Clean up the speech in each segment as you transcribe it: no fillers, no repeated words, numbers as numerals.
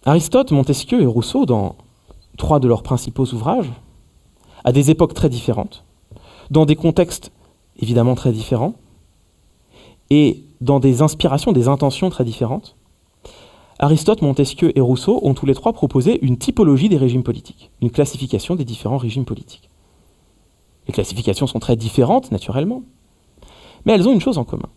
Aristote, Montesquieu et Rousseau, dans 3 de leurs principaux ouvrages, à des époques très différentes, dans des contextes évidemment très différents, et dans des inspirations, des intentions très différentes, Aristote, Montesquieu et Rousseau ont tous les 3 proposé une typologie des régimes politiques, une classification des différents régimes politiques. Les classifications sont très différentes, naturellement, mais elles ont une chose en commun.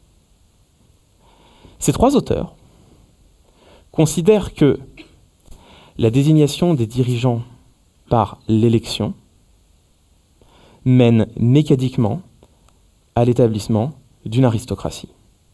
Ces 3 auteurs considèrent que la désignation des dirigeants par l'élection mène mécaniquement à l'établissement d'une aristocratie.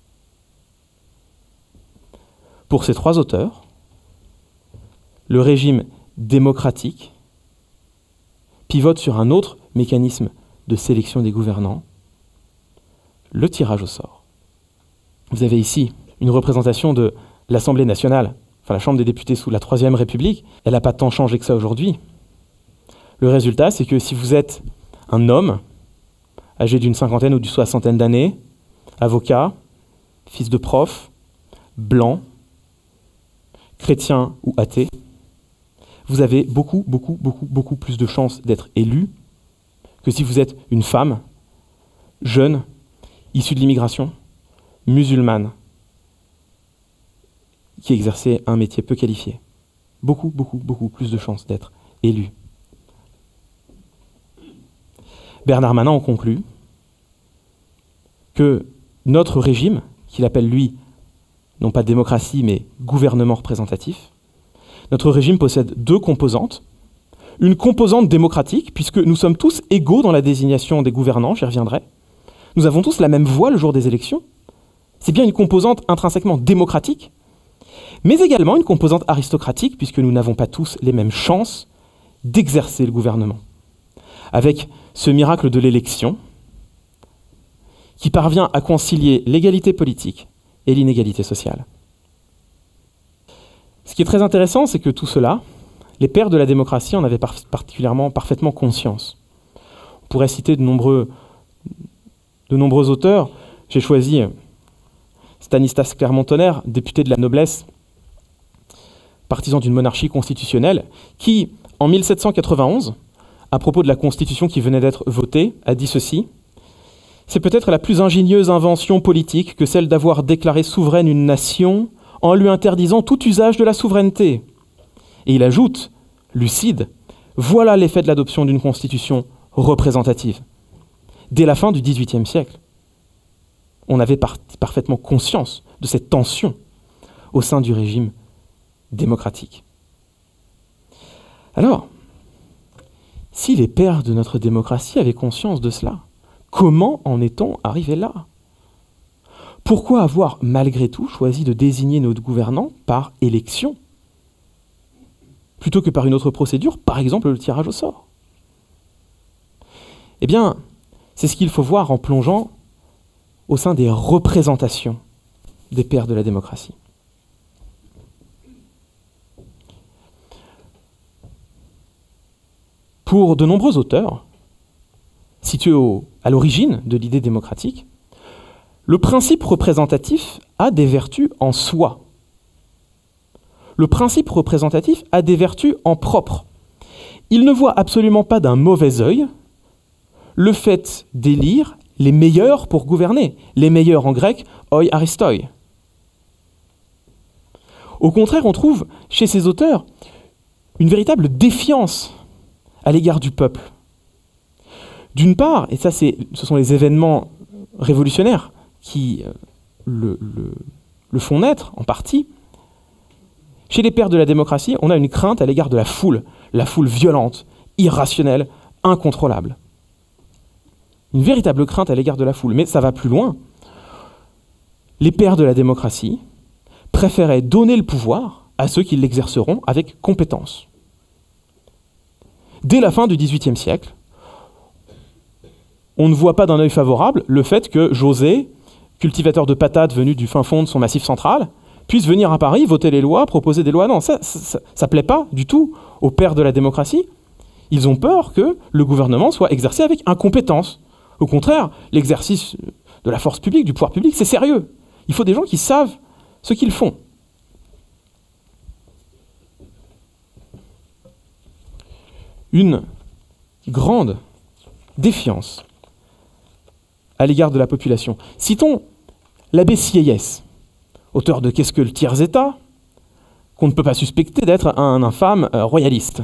Pour ces 3 auteurs, le régime démocratique pivote sur un autre mécanisme de sélection des gouvernants, le tirage au sort. Vous avez ici une représentation de l'Assemblée nationale, enfin la Chambre des députés sous la Troisième République. Elle n'a pas tant changé que ça aujourd'hui. Le résultat, c'est que si vous êtes un homme âgé d'une 50aine ou d'une 60aine d'années, avocat, fils de prof, blanc, chrétien ou athée, vous avez beaucoup plus de chances d'être élu que si vous êtes une femme, jeune, issue de l'immigration, musulmane, qui exerçait un métier peu qualifié. Beaucoup plus de chances d'être élu. Bernard Manin en conclut que notre régime, qu'il appelle lui, non pas démocratie, mais gouvernement représentatif, notre régime possède 2 composantes. Une composante démocratique, puisque nous sommes tous égaux dans la désignation des gouvernants, j'y reviendrai. Nous avons tous la même voix le jour des élections. C'est bien une composante intrinsèquement démocratique, mais également une composante aristocratique, puisque nous n'avons pas tous les mêmes chances d'exercer le gouvernement. Avec ce miracle de l'élection, qui parvient à concilier l'égalité politique et l'inégalité sociale. Ce qui est très intéressant, c'est que tout cela, les pères de la démocratie en avaient parfaitement conscience. On pourrait citer de nombreux auteurs. J'ai choisi Stanislas Clermont-Tonnerre, député de la noblesse, partisan d'une monarchie constitutionnelle, qui, en 1791, à propos de la Constitution qui venait d'être votée, a dit ceci: « C'est peut-être la plus ingénieuse invention politique que celle d'avoir déclaré souveraine une nation en lui interdisant tout usage de la souveraineté. » Et il ajoute, lucide, « Voilà l'effet de l'adoption d'une constitution représentative. » Dès la fin du XVIIIe siècle, on avait parfaitement conscience de cette tension au sein du régime démocratique. Alors, si les pères de notre démocratie avaient conscience de cela, comment en est-on arrivé là? Pourquoi avoir malgré tout choisi de désigner notre gouvernant par élection plutôt que par une autre procédure, par exemple le tirage au sort? Eh bien, c'est ce qu'il faut voir en plongeant au sein des représentations des pères de la démocratie. Pour de nombreux auteurs, situés à l'origine de l'idée démocratique, le principe représentatif a des vertus en soi. Le principe représentatif a des vertus en propre. Il ne voit absolument pas d'un mauvais œil le fait d'élire les meilleurs pour gouverner. Les meilleurs en grec, oi aristoi. Au contraire, on trouve chez ces auteurs une véritable défiance à l'égard du peuple. D'une part, et ça ce sont les événements révolutionnaires qui le font naître en partie, chez les pères de la démocratie, on a une crainte à l'égard de la foule violente, irrationnelle, incontrôlable. Une véritable crainte à l'égard de la foule, mais ça va plus loin. Les pères de la démocratie préféraient donner le pouvoir à ceux qui l'exerceront avec compétence. Dès la fin du XVIIIe siècle, on ne voit pas d'un œil favorable le fait que José, cultivateur de patates venu du fin fond de son massif central, puisse venir à Paris, voter les lois, proposer des lois. Non, ça ne plaît pas du tout aux pères de la démocratie. Ils ont peur que le gouvernement soit exercé avec incompétence. Au contraire, l'exercice de la force publique, du pouvoir public, c'est sérieux. Il faut des gens qui savent ce qu'ils font. une grande défiance à l'égard de la population. Citons l'abbé Sieyès, auteur de Qu'est-ce que le tiers-État, qu'on ne peut pas suspecter d'être un infâme royaliste.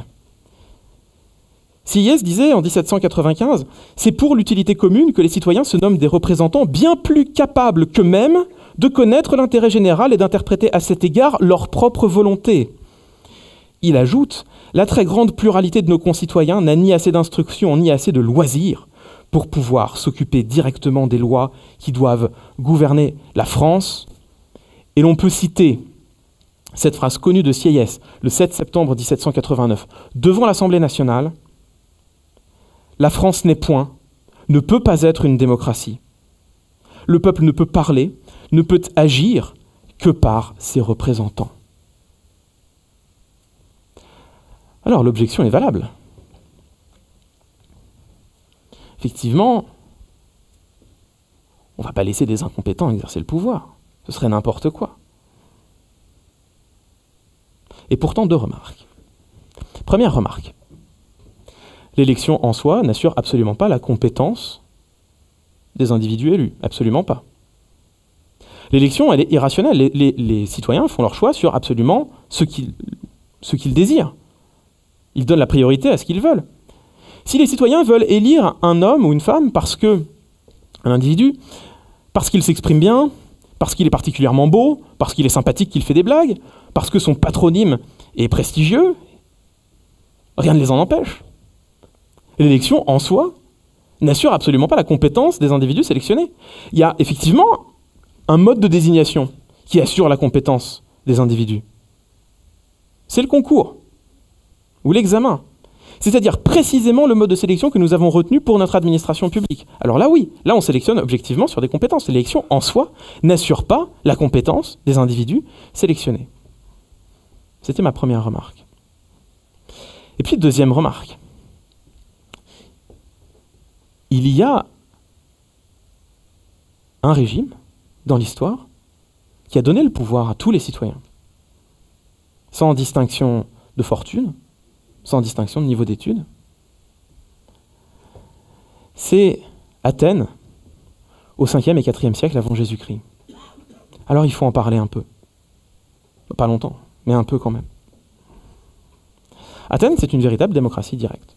Sieyès disait en 1795 « C'est pour l'utilité commune que les citoyens se nomment des représentants bien plus capables qu'eux-mêmes de connaître l'intérêt général et d'interpréter à cet égard leur propre volonté. » Il ajoute « La très grande pluralité de nos concitoyens n'a ni assez d'instruction ni assez de loisirs pour pouvoir s'occuper directement des lois qui doivent gouverner la France. » Et l'on peut citer cette phrase connue de Sieyès, le 7 septembre 1789, devant l'Assemblée nationale. La France n'est point, ne peut pas être une démocratie. Le peuple ne peut parler, ne peut agir que par ses représentants. Alors l'objection est valable. Effectivement, on ne va pas laisser des incompétents exercer le pouvoir. Ce serait n'importe quoi. Et pourtant, deux remarques. Première remarque. L'élection en soi n'assure absolument pas la compétence des individus élus. Absolument pas. L'élection, elle est irrationnelle. Les citoyens font leur choix sur absolument ce qu'ils désirent. Ils donnent la priorité à ce qu'ils veulent. Si les citoyens veulent élire un homme ou une femme un individu, parce qu'il s'exprime bien, parce qu'il est particulièrement beau, parce qu'il est sympathique, qu'il fait des blagues, parce que son patronyme est prestigieux, rien ne les en empêche. L'élection, en soi, n'assure absolument pas la compétence des individus sélectionnés. Il y a effectivement un mode de désignation qui assure la compétence des individus. C'est le concours ou l'examen. C'est-à-dire précisément le mode de sélection que nous avons retenu pour notre administration publique. Alors là, oui, là on sélectionne objectivement sur des compétences. L'élection, en soi, n'assure pas la compétence des individus sélectionnés. C'était ma première remarque. Et puis, deuxième remarque. Il y a un régime dans l'histoire qui a donné le pouvoir à tous les citoyens, sans distinction de fortune, sans distinction de niveau d'études. C'est Athènes, au 5e et 4e siècle avant Jésus-Christ. Alors il faut en parler un peu. Pas longtemps, mais un peu quand même. Athènes, c'est une véritable démocratie directe.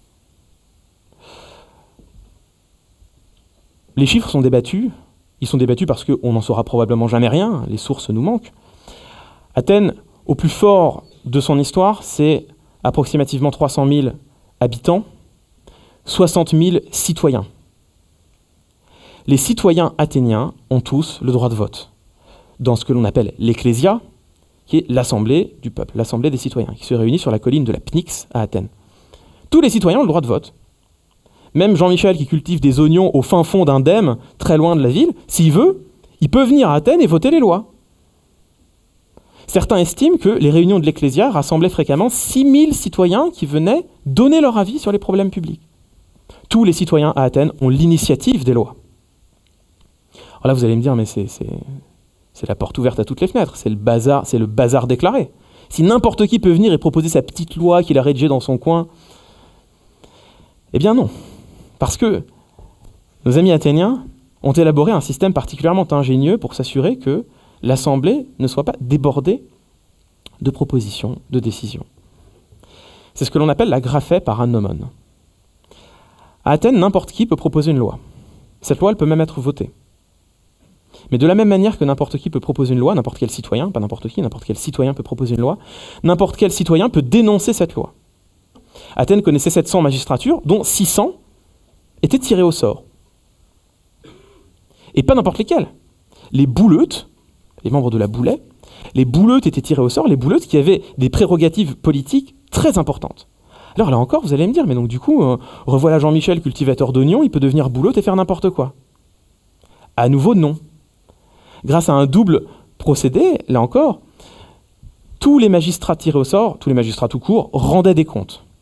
Les chiffres sont débattus. Ils sont débattus parce qu'on n'en saura probablement jamais rien. Les sources nous manquent. Athènes, au plus fort de son histoire, c'est approximativement 300 000 habitants, 60 000 citoyens. Les citoyens athéniens ont tous le droit de vote dans ce que l'on appelle l'Ecclésia, qui est l'assemblée du peuple, l'assemblée des citoyens, qui se réunit sur la colline de la Pnyx à Athènes. Tous les citoyens ont le droit de vote. Même Jean-Michel qui cultive des oignons au fin fond d'un dème, très loin de la ville, s'il veut, il peut venir à Athènes et voter les lois. Certains estiment que les réunions de l'Ecclésia rassemblaient fréquemment 6000 citoyens qui venaient donner leur avis sur les problèmes publics. Tous les citoyens à Athènes ont l'initiative des lois. Alors là, vous allez me dire, mais c'est la porte ouverte à toutes les fenêtres, c'est le bazar déclaré. Si n'importe qui peut venir et proposer sa petite loi qu'il a rédigée dans son coin, eh bien non. Parce que nos amis athéniens ont élaboré un système particulièrement ingénieux pour s'assurer que l'Assemblée ne soit pas débordée de propositions, de décisions. C'est ce que l'on appelle la graphée par annomon. À Athènes, n'importe qui peut proposer une loi. Cette loi, elle peut même être votée. Mais de la même manière que n'importe qui peut proposer une loi, n'importe quel citoyen, pas n'importe qui, n'importe quel citoyen peut proposer une loi, n'importe quel citoyen peut dénoncer cette loi. Athènes connaissait 700 magistratures, dont 600 étaient tirées au sort. Et pas n'importe lesquelles. Les bouleutes, les membres de la Boulée, les bouleutes étaient tirées au sort, les bouleutes qui avaient des prérogatives politiques très importantes. Alors là encore, vous allez me dire, mais donc du coup, revoilà Jean-Michel, cultivateur d'oignons, il peut devenir bouleute et faire n'importe quoi. À nouveau, non. Grâce à un double procédé, là encore, tous les magistrats tirés au sort, tous les magistrats tout court, rendaient des comptes.